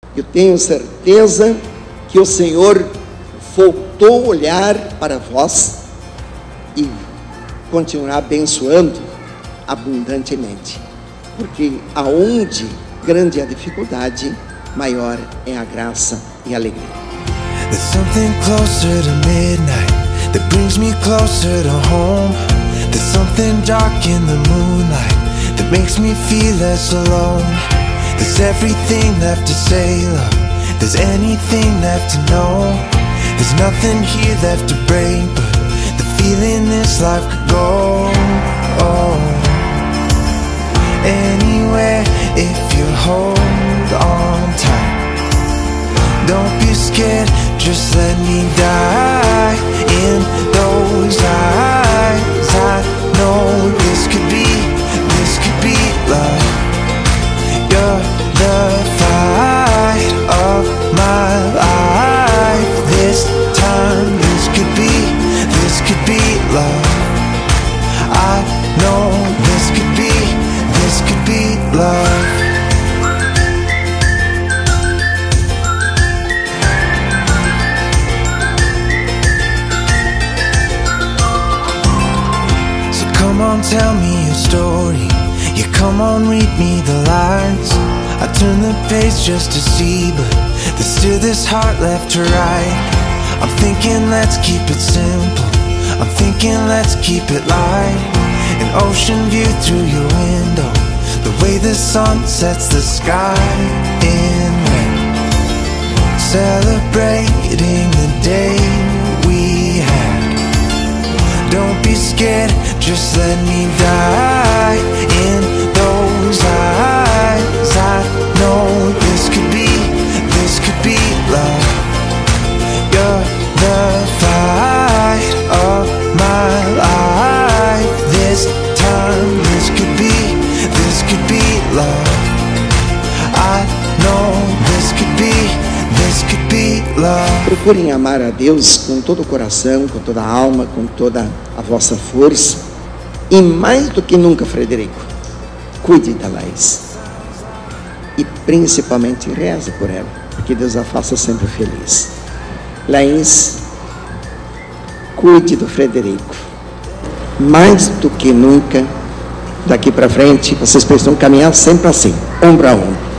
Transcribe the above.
Eu tenho certeza que o Senhor voltou a olhar para vós e continuará abençoando abundantemente, porque aonde grande é a dificuldade, maior é a graça e a alegria. There's something closer to midnight that brings me closer to home. There's something dark in the moonlight that makes me feel less alone. There's everything left to say, love. There's anything left to know. There's nothing here left to break, but the feeling this life could go. Anywhere if you hold on tight. Don't be scared, just let me die in those eyes. I know this could be love. You're the fight of my life. This time, this could be love. I know this could be love. So come on, tell me your story. Yeah, come on, read me the lines. I turn the page just to see, but there's still this heart left to write. I'm thinking let's keep it simple. I'm thinking let's keep it light. An ocean view through your window, the way the sun sets the sky in red. Celebrating the day we had. Don't be scared, just let me die in those eyes. I know this could be love. You're the fight of my life. This time, this could be love. I know this could be love. Procurem amar a Deus com todo o coração, com toda a alma, com toda a vossa força. E mais do que nunca, Frederico, cuide da Laís. E principalmente reze por ela, porque Deus a faça sempre feliz. Laís, cuide do Frederico. Mais do que nunca, daqui para frente, vocês precisam caminhar sempre assim, ombro a ombro.